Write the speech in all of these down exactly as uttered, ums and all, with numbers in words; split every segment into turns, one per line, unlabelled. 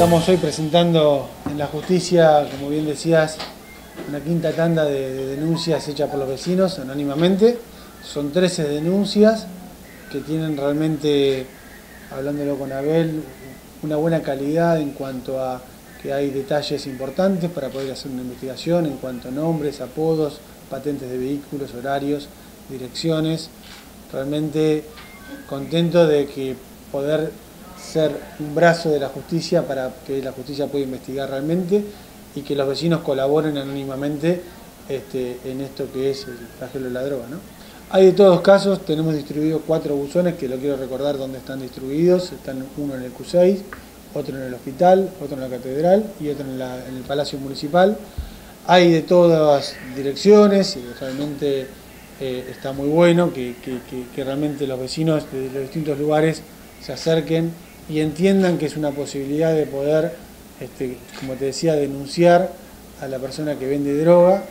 Estamos hoy presentando en la justicia, como bien decías, una quinta tanda de, de denuncias hechas por los vecinos anónimamente. Son trece denuncias que tienen realmente, hablándolo con Abel, una buena calidad en cuanto a que hay detalles importantes para poder hacer una investigación en cuanto a nombres, apodos, patentes de vehículos, horarios, direcciones. Realmente contento de que poder ser un brazo de la justicia para que la justicia pueda investigar realmente y que los vecinos colaboren anónimamente este, en esto que es el flagelo de la droga, ¿no? Hay de todos casos, tenemos distribuidos cuatro buzones que lo quiero recordar dónde están distribuidos. Están uno en el Q seis, otro en el hospital, otro en la catedral y otro en, la, en el Palacio Municipal. Hay de todas direcciones y realmente eh, está muy bueno que, que, que, que realmente los vecinos de los distintos lugares se acerquen y entiendan que es una posibilidad de poder, este, como te decía, denunciar a la persona que vende droga,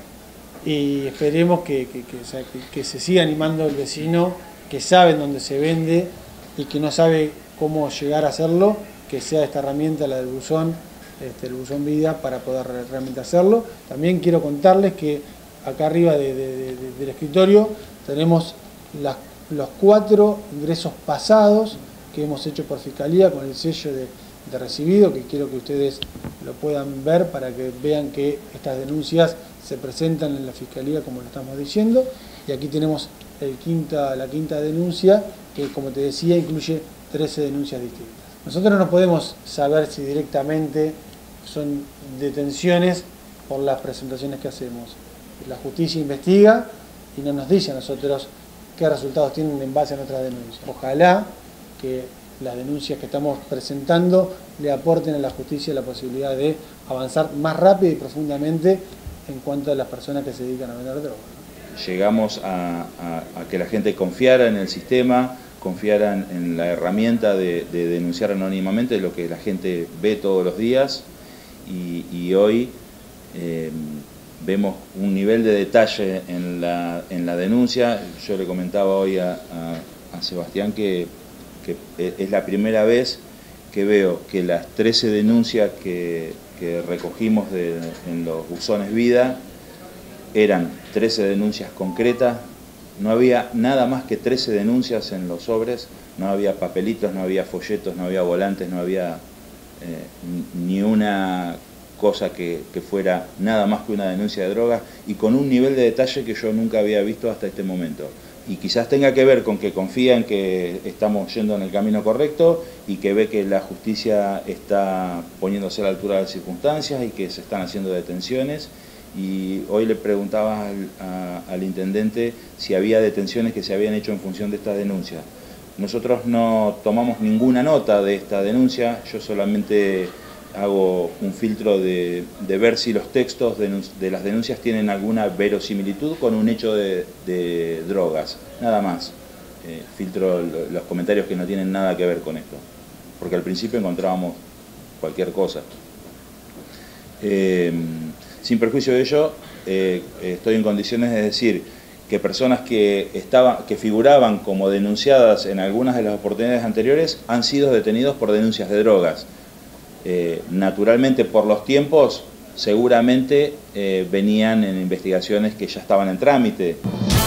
y esperemos que, que, que, o sea, que, que se siga animando el vecino que sabe dónde se vende y que no sabe cómo llegar a hacerlo, que sea esta herramienta, la del buzón, este, el buzón vida, para poder realmente hacerlo. También quiero contarles que acá arriba de, de, de, del escritorio tenemos las, los cuatro ingresos pasados que hemos hecho por Fiscalía con el sello de, de recibido, que quiero que ustedes lo puedan ver para que vean que estas denuncias se presentan en la Fiscalía como lo estamos diciendo. Y aquí tenemos el quinta, la quinta denuncia, que como te decía incluye trece denuncias distintas. Nosotros no podemos saber si directamente son detenciones por las presentaciones que hacemos. La justicia investiga y no nos dice a nosotros qué resultados tienen en base a nuestras denuncias. Ojalá que las denuncias que estamos presentando le aporten a la justicia la posibilidad de avanzar más rápido y profundamente en cuanto a las personas que se dedican a vender droga.
Llegamos a, a, a que la gente confiara en el sistema, confiara en, en la herramienta de, de denunciar anónimamente lo que la gente ve todos los días, y, y hoy eh, vemos un nivel de detalle en la, en la denuncia. Yo le comentaba hoy a, a, a Sebastián que que es la primera vez que veo que las trece denuncias que, que recogimos de, en los buzones vida eran trece denuncias concretas. No había nada más que trece denuncias en los sobres, no había papelitos, no había folletos, no había volantes, no había eh, ni una cosa que, que fuera nada más que una denuncia de drogas, y con un nivel de detalle que yo nunca había visto hasta este momento. Y quizás tenga que ver con que confía en que estamos yendo en el camino correcto y que ve que la justicia está poniéndose a la altura de las circunstancias y que se están haciendo detenciones. Y hoy le preguntaba al, a, al intendente si había detenciones que se habían hecho en función de estas denuncias. Nosotros no tomamos ninguna nota de esta denuncia, yo solamente hago un filtro de, de ver si los textos de, de las denuncias tienen alguna verosimilitud con un hecho de, de drogas, nada más. Eh, filtro los comentarios que no tienen nada que ver con esto, porque al principio encontrábamos cualquier cosa. Eh, sin perjuicio de ello, eh, estoy en condiciones de decir que personas que, estaban, que figuraban como denunciadas en algunas de las oportunidades anteriores han sido detenidos por denuncias de drogas. Eh, naturalmente, por los tiempos, seguramente eh, venían en investigaciones que ya estaban en trámite.